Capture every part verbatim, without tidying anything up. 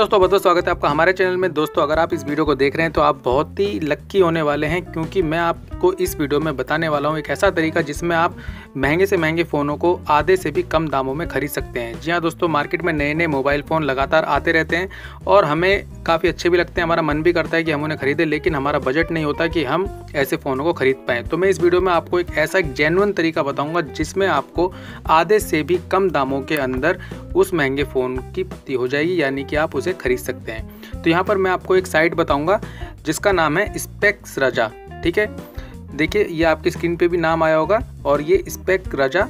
दोस्तों, बहुत बहुत स्वागत है आपका हमारे चैनल में। दोस्तों, अगर आप इस वीडियो को देख रहे हैं तो आप बहुत ही लक्की होने वाले हैं, क्योंकि मैं आपको इस वीडियो में बताने वाला हूं एक ऐसा तरीका जिसमें आप महंगे से महंगे फ़ोनों को आधे से भी कम दामों में खरीद सकते हैं। जी हाँ दोस्तों, मार्केट में नए नए मोबाइल फ़ोन लगातार आते रहते हैं और हमें काफ़ी अच्छे भी लगते हैं। हमारा मन भी करता है कि हम उन्हें खरीदें, लेकिन हमारा बजट नहीं होता कि हम ऐसे फ़ोनों को खरीद पाएँ। तो मैं इस वीडियो में आपको एक ऐसा जेन्युइन तरीका बताऊँगा जिसमें आपको आधे से भी कम दामों के अंदर उस महंगे फ़ोन की प्राप्ति हो जाएगी, यानी कि आप उसे खरीद सकते हैं। तो यहाँ पर मैं आपको एक साइट बताऊंगा जिसका नाम है स्पेक्स रजा। ठीक है, देखिए ये आपकी स्क्रीन पे भी नाम आया होगा और ये स्पेक रजा,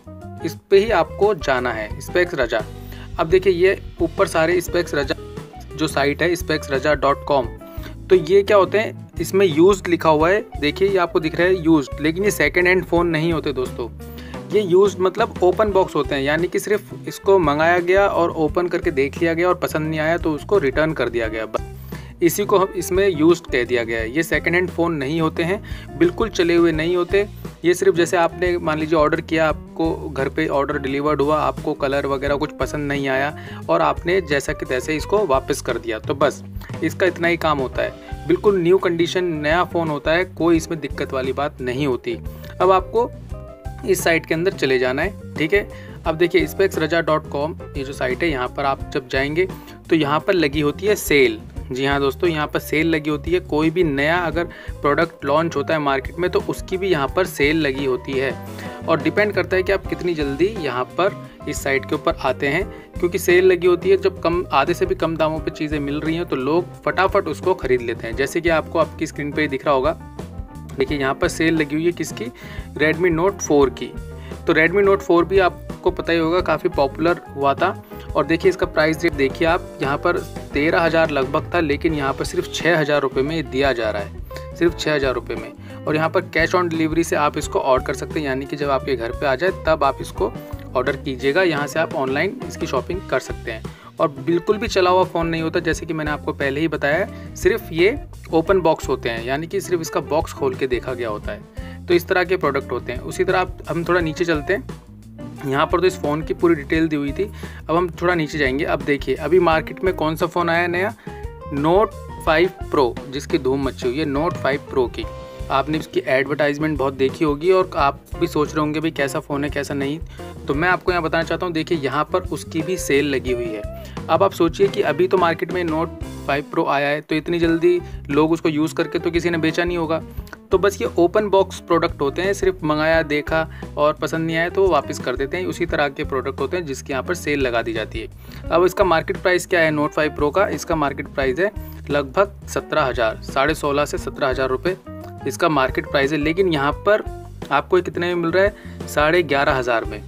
इस पे ही आपको जाना है, स्पेक्स रजा। अब देखिए ये ऊपर सारे स्पेक्स रजा जो साइट है स्पेक्स रजा डॉट कॉम। तो ये क्या होते हैं, इसमें यूज्ड लिखा हुआ है, देखिए ये आपको दिख रहा है यूज्ड, लेकिन ये सेकेंड हैंड फ़ोन नहीं होते दोस्तों। ये यूज्ड मतलब ओपन बॉक्स होते हैं, यानी कि सिर्फ इसको मंगाया गया और ओपन करके देख लिया गया और पसंद नहीं आया तो उसको रिटर्न कर दिया गया, बस इसी को हम इसमें यूज्ड कह दिया गया है। ये सेकंड हैंड फ़ोन नहीं होते हैं, बिल्कुल चले हुए नहीं होते। ये सिर्फ जैसे आपने मान लीजिए ऑर्डर किया, आपको घर पे ऑर्डर डिलीवर्ड हुआ, आपको कलर वगैरह कुछ पसंद नहीं आया और आपने जैसा कि तैसे इसको वापस कर दिया, तो बस इसका इतना ही काम होता है। बिल्कुल न्यू कंडीशन नया फ़ोन होता है, कोई इसमें दिक्कत वाली बात नहीं होती। अब आपको इस साइट के अंदर चले जाना है। ठीक है, अब देखिए स्पेक्स रजा डॉट कॉम ये जो साइट है, यहाँ पर आप जब जाएंगे तो यहाँ पर लगी होती है सेल। जी हाँ दोस्तों, यहाँ पर सेल लगी होती है। कोई भी नया अगर प्रोडक्ट लॉन्च होता है मार्केट में तो उसकी भी यहाँ पर सेल लगी होती है, और डिपेंड करता है कि आप कितनी जल्दी यहाँ पर इस साइट के ऊपर आते हैं, क्योंकि सेल लगी होती है। जब कम आधे से भी कम दामों पर चीज़ें मिल रही हैं तो लोग फटाफट उसको खरीद लेते हैं। जैसे कि आपको आपकी स्क्रीन पर दिख रहा होगा, देखिए यहाँ पर सेल लगी हुई है किसकी, रेडमी नोट फोर की। तो रेडमी नोट फोर भी आपको पता ही होगा काफ़ी पॉपुलर हुआ था, और देखिए इसका प्राइस रेट देखिए आप, यहाँ पर तेरह हज़ार लगभग था, लेकिन यहाँ पर सिर्फ छः हज़ार रुपये में दिया जा रहा है, सिर्फ छः हज़ार रुपये में। और यहाँ पर कैश ऑन डिलीवरी से आप इसको ऑर्डर कर सकते हैं, यानी कि जब आपके घर पे आ जाए तब आप इसको ऑर्डर कीजिएगा। यहाँ से आप ऑनलाइन इसकी शॉपिंग कर सकते हैं। और बिल्कुल भी चला हुआ फ़ोन नहीं होता, जैसे कि मैंने आपको पहले ही बताया है, सिर्फ ये ओपन बॉक्स होते हैं, यानी कि सिर्फ इसका बॉक्स खोल के देखा गया होता है। तो इस तरह के प्रोडक्ट होते हैं। उसी तरह आप हम थोड़ा नीचे चलते हैं। यहाँ पर तो इस फ़ोन की पूरी डिटेल दी हुई थी, अब हम थोड़ा नीचे जाएंगे। अब देखिए अभी मार्केट में कौन सा फ़ोन आया नया, नोट फाइव प्रो, जिसकी धूम मची हुई है, नोट फाइव प्रो की। आपने इसकी एडवर्टाइजमेंट बहुत देखी होगी और आप भी सोच रहे होंगे भाई कैसा फ़ोन है कैसा नहीं। तो मैं आपको यहाँ बताना चाहता हूँ, देखिए यहाँ पर उसकी भी सेल लगी हुई है। अब आप सोचिए कि अभी तो मार्केट में नोट फाइव प्रो आया है, तो इतनी जल्दी लोग उसको यूज़ करके तो किसी ने बेचा नहीं होगा। तो बस ये ओपन बॉक्स प्रोडक्ट होते हैं, सिर्फ मंगाया देखा और पसंद नहीं आया तो वो वापस कर देते हैं। उसी तरह के प्रोडक्ट होते हैं जिसकी यहाँ पर सेल लगा दी जाती है। अब इसका मार्केट प्राइस क्या है नोट फाइव प्रो का, इसका मार्केट प्राइस है लगभग सत्रह हज़ार, साढ़े सोलह से सत्रह हज़ार रुपये इसका मार्केट प्राइस है। लेकिन यहाँ पर आपको कितने में मिल रहा है, साढ़े ग्यारह हज़ार में।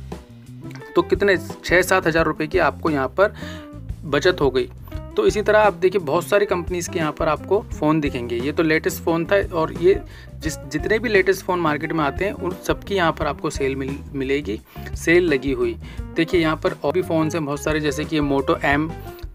तो कितने छः सात हज़ार रुपये की आपको यहाँ पर बचत हो गई। तो इसी तरह आप देखिए बहुत सारी कंपनीज़ के यहाँ पर आपको फ़ोन दिखेंगे। ये तो लेटेस्ट फ़ोन था, और ये जिस जितने भी लेटेस्ट फ़ोन मार्केट में आते हैं उन सबकी यहाँ पर आपको सेल मिल मिलेगी, सेल लगी हुई। देखिए यहाँ पर और भी फ़ोन्स हैं बहुत सारे, जैसे कि ये मोटो एम,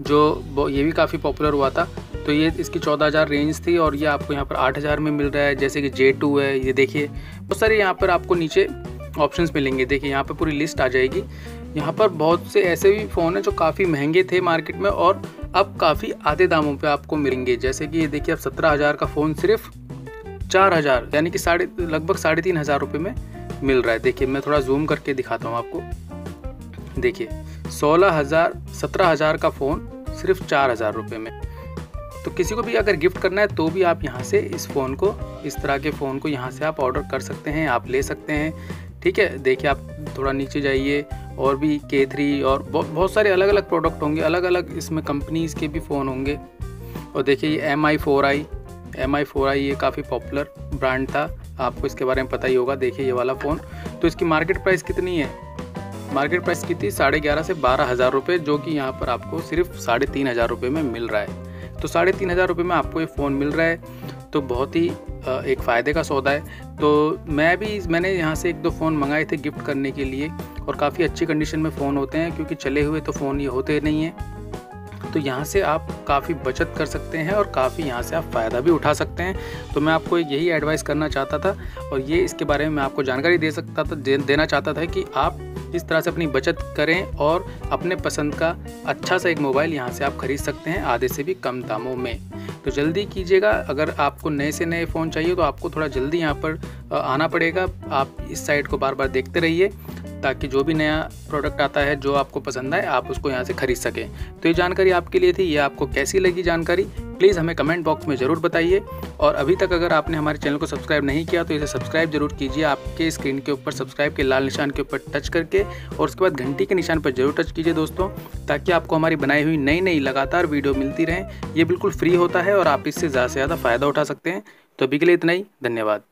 जो ये भी काफ़ी पॉपुलर हुआ था। तो ये इसकी चौदह हज़ार रेंज थी और ये आपको यहाँ पर आठ हज़ार में मिल रहा है। जैसे कि जे टू है, ये देखिए बहुत सारे यहाँ पर आपको नीचे ऑप्शंस मिलेंगे। देखिए यहाँ पर पूरी लिस्ट आ जाएगी। यहाँ पर बहुत से ऐसे भी फ़ोन हैं जो काफ़ी महंगे थे मार्केट में और अब काफ़ी आधे दामों पे आपको मिलेंगे। जैसे कि ये देखिए अब सत्रह हज़ार का फ़ोन सिर्फ चार हज़ार यानी कि साढ़े लगभग साढ़े तीन हज़ार रुपये में मिल रहा है। देखिए मैं थोड़ा जूम करके दिखाता हूँ आपको। देखिए सोलह हज़ार सत्रह हज़ार का फ़ोन सिर्फ चार हज़ार रुपये में। तो किसी को भी अगर गिफ्ट करना है तो भी आप यहाँ से इस फ़ोन को, इस तरह के फ़ोन को यहाँ से आप ऑर्डर कर सकते हैं, आप ले सकते हैं। ठीक है, देखिए आप थोड़ा नीचे जाइए, और भी के थ्री और बहुत बहुत सारे अलग अलग प्रोडक्ट होंगे, अलग अलग इसमें कंपनीज़ के भी फ़ोन होंगे। और देखिए ये M I four I M I four I ये काफ़ी पॉपुलर ब्रांड था, आपको इसके बारे में पता ही होगा। देखिए ये वाला फ़ोन, तो इसकी मार्केट प्राइस कितनी है, मार्केट प्राइस की थी साढ़े ग्यारह से बारह हज़ार रुपये, जो कि यहाँ पर आपको सिर्फ साढ़े तीन हज़ार रुपये में मिल रहा है। तो साढ़े तीन हज़ार रुपये में आपको ये फ़ोन मिल रहा है, तो बहुत ही एक फ़ायदे का सौदा है। तो मैं भी मैंने यहाँ से एक दो फ़ोन मंगाए थे गिफ्ट करने के लिए, और काफ़ी अच्छी कंडीशन में फ़ोन होते हैं, क्योंकि चले हुए तो फ़ोन ये होते नहीं हैं। तो यहाँ से आप काफ़ी बचत कर सकते हैं और काफ़ी यहाँ से आप फ़ायदा भी उठा सकते हैं। तो मैं आपको यही एडवाइस करना चाहता था और ये इसके बारे में मैं आपको जानकारी दे सकता था दे, देना चाहता था कि आप इस तरह से अपनी बचत करें और अपने पसंद का अच्छा सा एक मोबाइल यहाँ से आप ख़रीद सकते हैं आधे से भी कम दामों में। तो जल्दी कीजिएगा, अगर आपको नए से नए फ़ोन चाहिए तो आपको थोड़ा जल्दी यहाँ पर आना पड़ेगा। आप इस साइट को बार बार देखते रहिए ताकि जो भी नया प्रोडक्ट आता है जो आपको पसंद आए आप उसको यहाँ से ख़रीद सकें। तो ये जानकारी आपके लिए थी। ये आपको कैसी लगी जानकारी प्लीज़ हमें कमेंट बॉक्स में ज़रूर बताइए। और अभी तक अगर आपने हमारे चैनल को सब्सक्राइब नहीं किया तो इसे सब्सक्राइब जरूर कीजिए। आपके स्क्रीन के ऊपर सब्सक्राइब के लाल निशान के ऊपर टच करके और उसके बाद घंटी के निशान पर जरूर टच कीजिए दोस्तों, ताकि आपको हमारी बनाई हुई नई नई लगातार वीडियो मिलती रहें। ये बिल्कुल फ्री होता है और आप इससे ज़्यादा से ज़्यादा फ़ायदा उठा सकते हैं। तो अभी के लिए इतना ही, धन्यवाद।